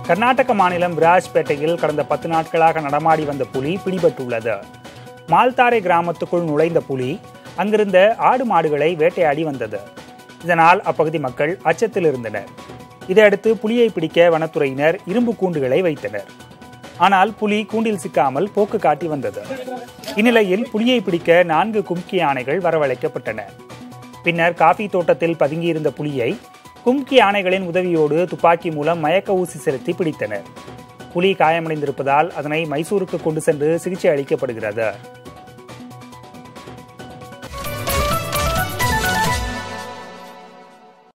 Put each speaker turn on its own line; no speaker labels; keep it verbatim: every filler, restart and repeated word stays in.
கர்நாடக மாநிலம் விராஜ்பேட்டையில் கடந்த பத்து நாட்களாக நடமாடி வந்த புலி பிடிபட்டுள்ளது. மால்தாரே கிராமத்துக்குள் நுழைந்த புலி அங்கிருந்த ஆடு மாடுகளை வேட்டையாடி வந்தது. இதனால் அப்பகுதி மக்கள் அச்சத்தில் இருந்தனர். இதையடுத்து புலியை பிடிக்க வனத்துறையினர் இரும்பு கூண்டுகளை வைத்தனர். ஆனால் புலி கூண்டில் சிக்காமல் போக்கு காட்டி வந்தது. இந்நிலையில் புலியை பிடிக்க நான்கு கும்கி யானைகள் வரவழைக்கப்பட்டன. பின்னர் காபி தோட்டத்தில் பதுங்கியிருந்த புலியை கும்கி யானைகளின் உதவியோடு துப்பாக்கி மூலம் மயக்க ஊசி செலுத்தி பிடித்தனர். புலி காயமடைந்திருப்பதால் அதனை மைசூருக்கு கொண்டு சென்று சிகிச்சை அளிக்கப்படுகிறது.